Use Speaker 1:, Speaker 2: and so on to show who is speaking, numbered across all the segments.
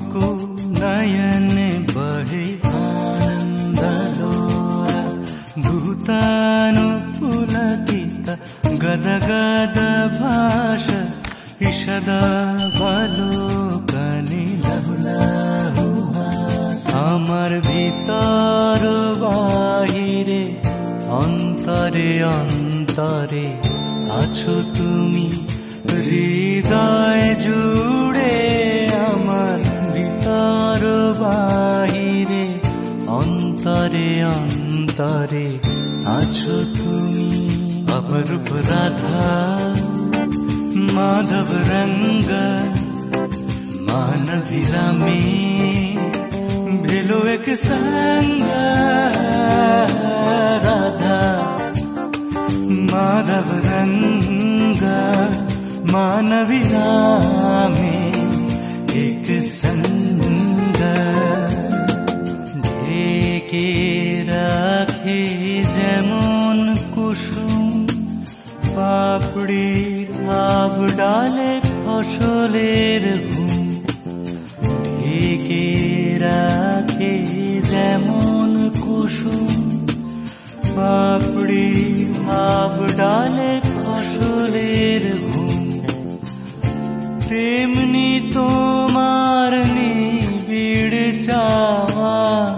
Speaker 1: को नयन बहे आनंदलोरा भूतानु पुलकित गदगद भाष इषदा बलोकनि लहुलाहु আমার ভিতর বাহিরে অন্তরে অন্তরে আছো তুমি হৃদয় জুড়ে আমার ভিতর বাহিরে অন্তরে অন্তরে আছো তুমি অপরূপ রাধা माधव रंग मानवीरा में भेलो एक संग राधा माधव रंग मानवीरा में एक संग ढेके राखे जेमन कुसुम पापड़ी आब डाले फसलेर घुम ढेके राखे जेमन कुसुम पापड़ी आब डाले फसलेर घुम तेमनी तोमार निबिड़ चावा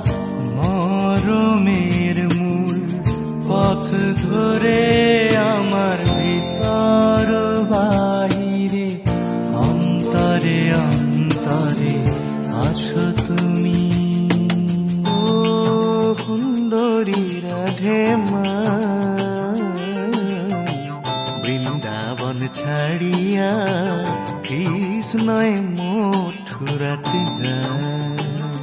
Speaker 1: मरमेर मूल पथ धरे आमार ভিতর বাহিরে অন্তরে অন্তরে আছো তুমি ও সুন্দরী রাধে মা বৃন্দাবন ছাড়িয়া কৃষ্ণয় মথুরাতে যায়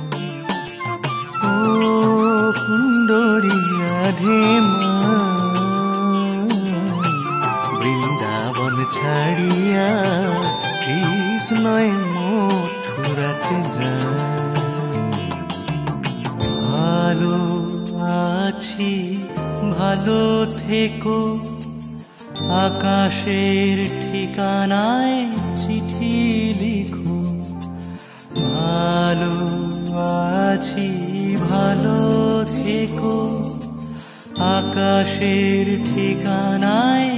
Speaker 1: ও সুন্দরী রাধে মা বৃন্দাবন ছাড়িয়া কৃষ্ণয় মথুরাতে যায় ভালো আছি ভালো থেকো আকাশের ঠিকানায় চিঠি লিখো ভালো আছি ভালো থেকো আকাশের ঠিকানায়